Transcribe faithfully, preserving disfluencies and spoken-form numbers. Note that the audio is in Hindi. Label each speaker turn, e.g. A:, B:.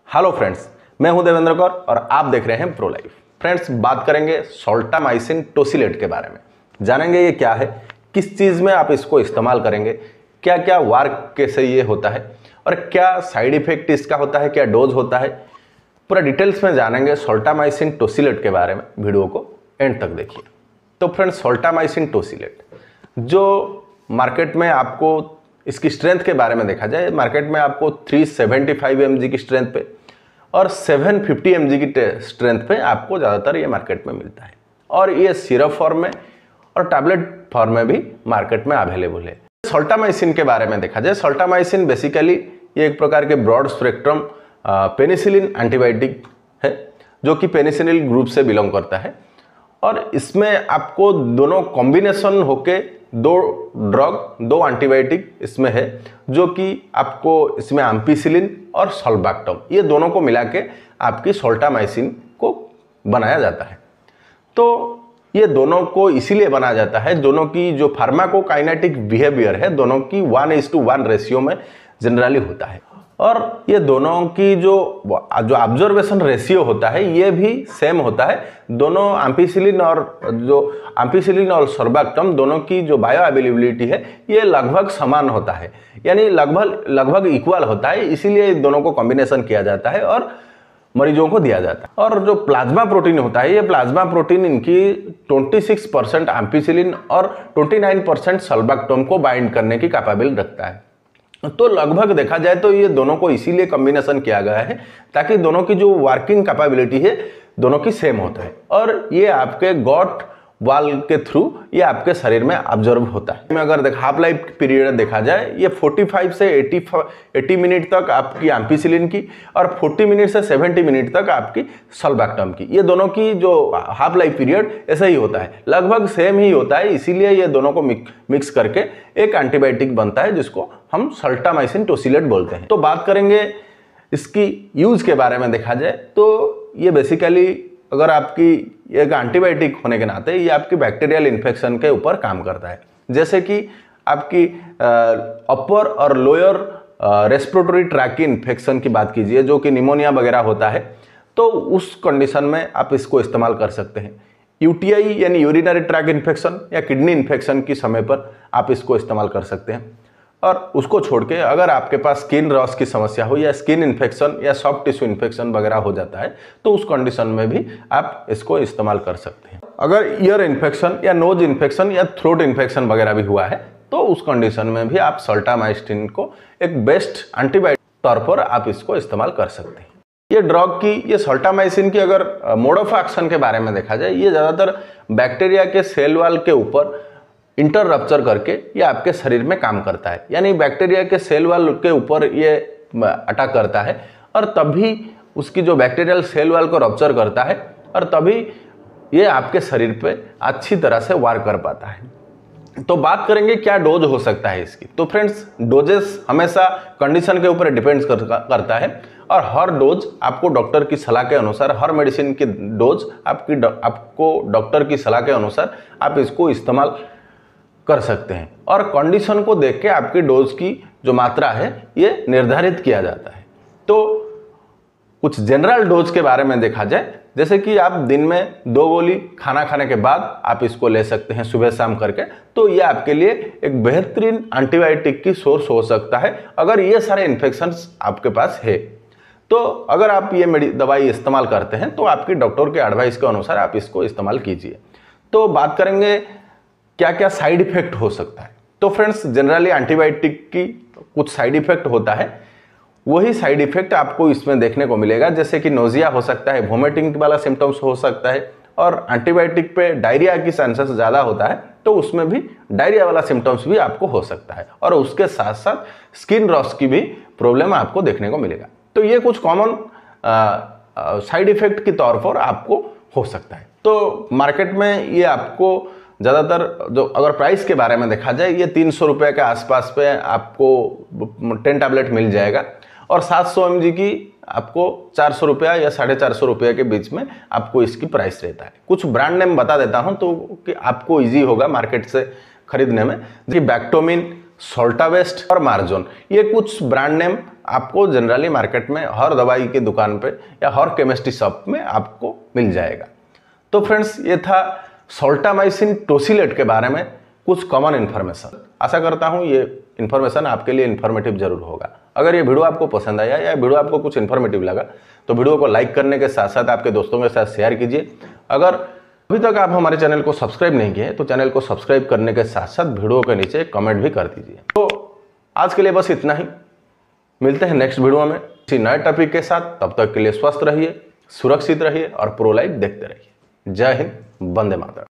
A: हेलो फ्रेंड्स, मैं हूं देवेंद्र कौर और आप देख रहे हैं प्रो लाइफ। फ्रेंड्स, बात करेंगे सोल्टामाइसिन टोसिलेट के बारे में। जानेंगे ये क्या है, किस चीज़ में आप इसको इस्तेमाल करेंगे, क्या क्या वार्क कैसे ये होता है और क्या साइड इफेक्ट इसका होता है, क्या डोज होता है, पूरा डिटेल्स में जानेंगे सोल्टामाइसिन टोसिलेट के बारे में। वीडियो को एंड तक देखिए। तो फ्रेंड्स, सोल्टामाइसिन टोसिलेट जो मार्केट में आपको इसकी स्ट्रेंथ के बारे में देखा जाए, मार्केट में आपको तीन सौ पचहत्तर एम जी की स्ट्रेंथ पे और सात सौ पचास एम जी की स्ट्रेंथ पे आपको ज़्यादातर ये मार्केट में मिलता है और ये सिरप फॉर्म में और टैबलेट फॉर्म में भी मार्केट में अवेलेबल है। सोल्टामाइसिन के बारे में देखा जाए, सोल्टामाइसिन बेसिकली ये एक प्रकार के ब्रॉड स्पेक्ट्रम पेनिसिलिन एंटीबायोटिक है जो कि पेनिसिलिन ग्रुप से बिलोंग करता है और इसमें आपको दोनों कॉम्बिनेशन होके दो ड्रग दो एंटीबायोटिक इसमें है जो कि आपको इसमें एम्पिसिलिन और सल्बैक्टम ये दोनों को मिला के आपकी सोल्टामाइसिन को बनाया जाता है। तो ये दोनों को इसीलिए बनाया जाता है, दोनों की जो फार्माकोकाइनेटिक बिहेवियर है दोनों की one is to one ratio में जनरली होता है और ये दोनों की जो जो ऑब्जर्वेशन रेशियो होता है ये भी सेम होता है। दोनों एम्पिसिलिन और जो एम्पिसिलिन और सल्बैक्टम दोनों की जो बायो अवेलेबिलिटी है ये लगभग समान होता है, यानी लगभग लगभग इक्वल होता है। इसीलिए दोनों को कॉम्बिनेशन किया जाता है और मरीजों को दिया जाता है। और जो प्लाज्मा प्रोटीन होता है, ये प्लाज्मा प्रोटीन इनकी छब्बीस परसेंट एम्पिसिलिन और उनतीस परसेंट सल्बैक्टम को बाइंड करने की कैपेबिलिटी रखता है। तो लगभग देखा जाए तो ये दोनों को इसीलिए कॉम्बिनेशन किया गया है ताकि दोनों की जो वर्किंग कैपेबिलिटी है दोनों की सेम होता है और ये आपके गॉट वाल के थ्रू ये आपके शरीर में ऑब्जर्व होता है। में अगर देखा हाफ लाइफ पीरियड देखा जाए, ये पैंतालीस से अस्सी मिनट तक आपकी एम्पिसिलिन की और चालीस मिनट से सत्तर मिनट तक आपकी सल्बैक्टम की, ये दोनों की जो हाफ लाइफ पीरियड ऐसा ही होता है, लगभग सेम ही होता है। इसीलिए ये दोनों को मिक्स करके एक एंटीबायोटिक बनता है जिसको हम सोल्टामाइसिन टोसिलेट बोलते हैं। तो बात करेंगे इसकी यूज के बारे में देखा जाए तो ये बेसिकली अगर आपकी एक एंटीबायोटिक होने के नाते ये आपकी बैक्टीरियल इन्फेक्शन के ऊपर काम करता है। जैसे कि आपकी अपर और लोअर रेस्पिरेटरी ट्रैक की इन्फेक्शन की बात कीजिए जो कि निमोनिया वगैरह होता है, तो उस कंडीशन में आप इसको इस्तेमाल कर सकते हैं। यूटीआई यानी यूरिनरी ट्रैक इन्फेक्शन या किडनी इन्फेक्शन की समय पर आप इसको इस्तेमाल कर सकते हैं। और उसको छोड़ के अगर आपके पास स्किन रॉस की समस्या हो या स्किन इन्फेक्शन या सॉफ्ट टिश्यू इन्फेक्शन वगैरह हो जाता है तो उस कंडीशन में भी आप इसको इस्तेमाल कर सकते हैं। अगर ईयर इन्फेक्शन या नोज इन्फेक्शन या थ्रोट इन्फेक्शन वगैरह भी हुआ है तो उस कंडीशन में भी आप सोल्टामाइसिन को एक बेस्ट एंटीबायोटिक तौर पर आप इसको इस्तेमाल कर सकते हैं। ये ड्रग की ये सोल्टामाइसिन की अगर मोड ऑफ एक्शन के बारे में देखा जाए, ये ज़्यादातर बैक्टीरिया के सेल वॉल के ऊपर इंटर रप्चर करके ये आपके शरीर में काम करता है, यानी बैक्टीरिया के सेल वॉल के ऊपर ये अटैक करता है और तभी उसकी जो बैक्टीरियल सेल वॉल को रप्चर करता है और तभी ये आपके शरीर पे अच्छी तरह से वार कर पाता है। तो बात करेंगे क्या डोज हो सकता है इसकी। तो फ्रेंड्स, डोजेस हमेशा कंडीशन के ऊपर डिपेंड्स कर, करता है और हर डोज आपको डॉक्टर की सलाह के अनुसार, हर मेडिसिन की डोज आपकी आपको डॉक्टर की सलाह के अनुसार आप इसको इस्तेमाल कर सकते हैं और कंडीशन को देख के आपकी डोज की जो मात्रा है ये निर्धारित किया जाता है। तो कुछ जनरल डोज के बारे में देखा जाए, जैसे कि आप दिन में दो गोली खाना खाने के बाद आप इसको ले सकते हैं सुबह शाम करके, तो ये आपके लिए एक बेहतरीन एंटीबायोटिक की सोर्स हो सकता है अगर ये सारे इन्फेक्शंस आपके पास है। तो अगर आप ये दवाई इस्तेमाल करते हैं तो आपकी डॉक्टर के एडवाइस के अनुसार आप इसको इस्तेमाल कीजिए। तो बात करेंगे क्या क्या साइड इफेक्ट हो सकता है। तो फ्रेंड्स, जनरली एंटीबायोटिक की कुछ साइड इफेक्ट होता है, वही साइड इफेक्ट आपको इसमें देखने को मिलेगा, जैसे कि नोजिया हो सकता है, वोमिटिंग वाला सिम्टम्स हो सकता है और एंटीबायोटिक पे डायरिया की चांसेस ज़्यादा होता है तो उसमें भी डायरिया वाला सिम्टम्स भी आपको हो सकता है और उसके साथ साथ स्किन रॉस की भी प्रॉब्लम आपको देखने को मिलेगा। तो ये कुछ कॉमन साइड इफेक्ट के तौर पर आपको हो सकता है। तो मार्केट में ये आपको ज़्यादातर जो अगर प्राइस के बारे में देखा जाए, ये तीन सौ रुपये के आसपास पे आपको टेन टैबलेट मिल जाएगा और सात सौ एम जी की आपको चार सौ रुपया या साढ़े चार सौ रुपये के बीच में आपको इसकी प्राइस रहता है। कुछ ब्रांड नेम बता देता हूँ तो कि आपको इजी होगा मार्केट से खरीदने में, जैसे बैक्टोमिन, सोल्टावेस्ट और मार्जोन, ये कुछ ब्रांड नेम आपको जनरली मार्केट में हर दवाई की दुकान पे या हर केमिस्ट्री शॉप में आपको मिल जाएगा। तो फ्रेंड्स, ये था सोल्टामाइसिन टोसिलेट के बारे में कुछ कॉमन इन्फॉर्मेशन। आशा करता हूँ ये इन्फॉर्मेशन आपके लिए इन्फॉर्मेटिव जरूर होगा। अगर ये वीडियो आपको पसंद आया या वीडियो आपको कुछ इन्फॉर्मेटिव लगा तो वीडियो को लाइक करने के साथ साथ आपके दोस्तों के साथ शेयर कीजिए। अगर अभी तक आप हमारे चैनल को सब्सक्राइब नहीं किए तो चैनल को सब्सक्राइब करने के साथ साथ वीडियो के नीचे कमेंट भी कर दीजिए। तो आज के लिए बस इतना ही, मिलते हैं नेक्स्ट वीडियो में किसी नए टॉपिक के साथ। तब तक के लिए स्वस्थ रहिए, सुरक्षित रहिए और प्रो लाइफ देखते रहिए। जय हिंद, वंदे मातरम।